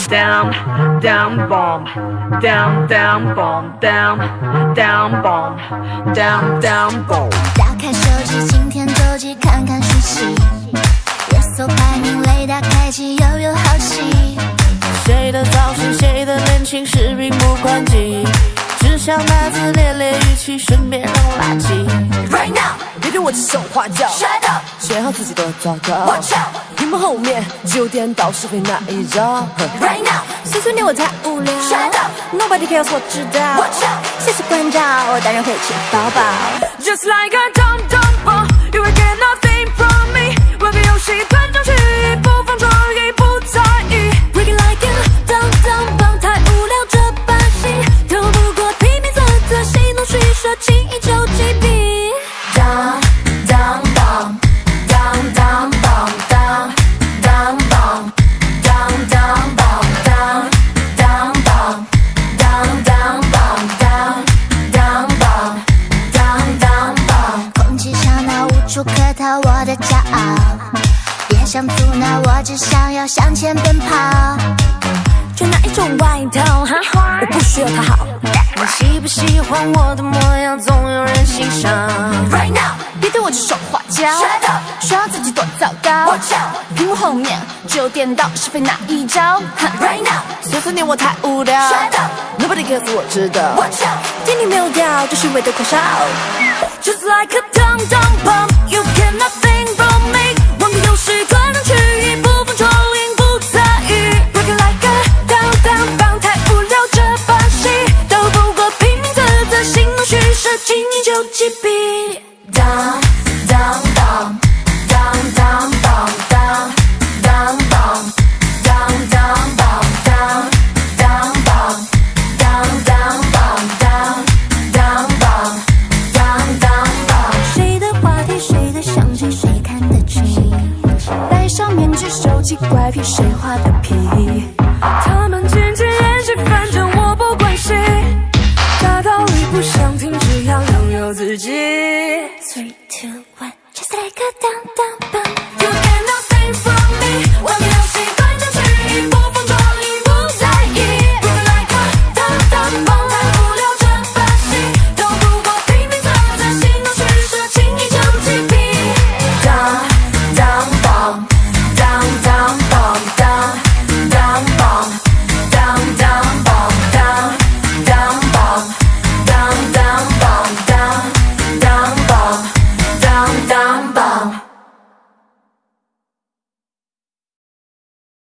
down down bomb down down bomb down down bomb down down bomb。 打开手机，今天周记看看讯息，热搜排名雷达开启，又有好戏。 谁的造型，谁的恋情是屏幕关机，只想打字练练语气，顺便扔垃圾。 Right now， 别对我指手画脚 ，Shut up， 写好自己的糟糕。 Watch out， 屏幕后面只有颠倒是非那一招。 Right now， 碎碎念我才无聊。 Shut up， Nobody cares， 我知道。 Watch out， 谢谢关照，当然会吃饱饱。 Just like a dumb dumb bomb, you will get nothing from me。玩个游戏团上去，不放桌也不在意。 Break it like a dumb dumb bomb， 太无聊这把戏，斗不过拼命啧啧，戏弄虚设，轻易就击毙。 Dumb dumb bomb dumb dumb bomb dumb dumb bomb dumb dumb bomb dumb dumb bomb dumb dumb bomb dumb dumb bomb dumb dumb bomb。 空气上闹无处可逃，我的骄傲，别想阻挠我，只想要向前奔跑。 穿哪一种外套？哈，我不需要它好。你喜不喜欢我的模样？总有人欣赏。 Right now， 别对我指手画脚 Shut up， 说自己多糟糕。 Watch out， 屏幕后面只有颠倒是非那一招。 Right now， 碎碎念我太无聊。 Shut up， Nobody cares， 我知道。 Watch out， 电力没有掉，就是为的狂烧。 Just like a dumb dumb bomb, you get nothing from me。玩个游戏团上去，不放抽赢不在意。Break it like a down down bomb， 太无聊这把戏，斗不过拼命啧啧，形容虚设，轻易就击毙。 Dumb dumb bomb dumb dumb bomb dumb dumb bomb dumb dumb bomb dumb dumb bomb dumb dumb bomb dumb dumb bomb dumb dumb bomb。 谁的话题，谁的相机，谁看得清？戴上面具，手机怪癖，谁画的皮？ 他们渐渐练习，反正我不关心。大道理不想听，只要拥有自己。 3, 2, 1， just like a dumb dumb bomb。